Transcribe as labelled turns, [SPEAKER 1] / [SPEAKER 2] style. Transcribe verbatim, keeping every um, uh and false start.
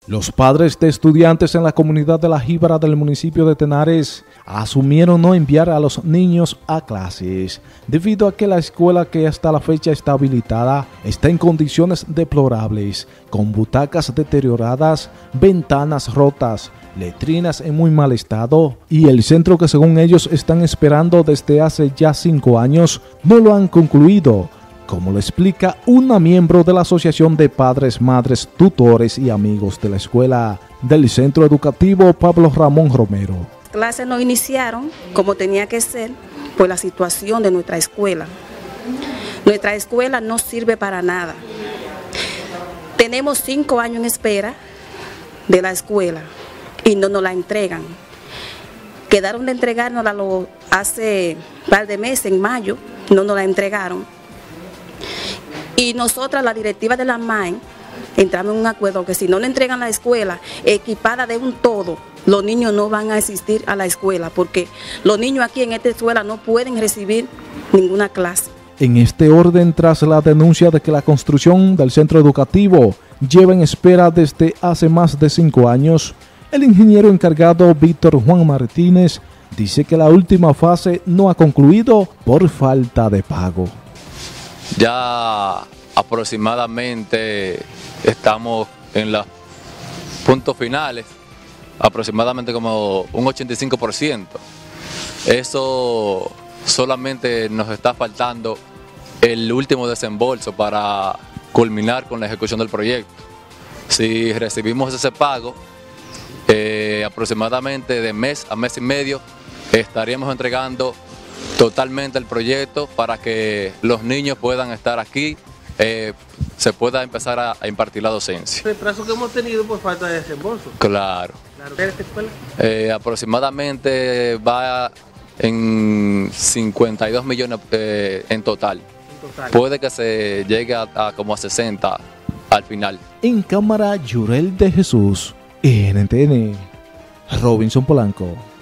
[SPEAKER 1] Los padres de estudiantes en la comunidad de La Jíbara del municipio de Tenares asumieron no enviar a los niños a clases, debido a que la escuela que hasta la fecha está habilitada está en condiciones deplorables, con butacas deterioradas, ventanas rotas, letrinas en muy mal estado y el centro que según ellos están esperando desde hace ya cinco años no lo han concluido, como lo explica una miembro de la Asociación de Padres, Madres, Tutores y Amigos de la Escuela del Centro Educativo Pablo Ramón Romero.
[SPEAKER 2] Las clases no iniciaron como tenía que ser por la situación de nuestra escuela. Nuestra escuela no sirve para nada. Tenemos cinco años en espera de la escuela y no nos la entregan. Quedaron de entregárnosla hace un par de meses, en mayo, no nos la entregaron. Y nosotras, la directiva de la M A E, entramos en un acuerdo que si no le entregan la escuela equipada de un todo, los niños no van a asistir a la escuela, porque los niños aquí en esta escuela no pueden recibir ninguna clase.
[SPEAKER 1] En este orden, tras la denuncia de que la construcción del centro educativo lleva en espera desde hace más de cinco años, el ingeniero encargado Víctor Juan Martínez dice que la última fase no ha concluido por falta de pago.
[SPEAKER 3] Ya aproximadamente estamos en los puntos finales, aproximadamente como un ochenta y cinco por ciento. Eso solamente nos está faltando el último desembolso para culminar con la ejecución del proyecto. Si recibimos ese pago, eh, aproximadamente de mes a mes y medio estaríamos entregando totalmente el proyecto para que los niños puedan estar aquí, eh, se pueda empezar a, a impartir la docencia.
[SPEAKER 4] ¿El retraso que hemos tenido por falta de desembolso?
[SPEAKER 3] Claro.
[SPEAKER 4] claro. ¿De esta escuela?
[SPEAKER 3] Eh, aproximadamente va en cincuenta y dos millones eh, en total. En total. Puede que se llegue a, a como a sesenta al final.
[SPEAKER 1] En cámara, Yurel de Jesús, N T N, Robinson Polanco.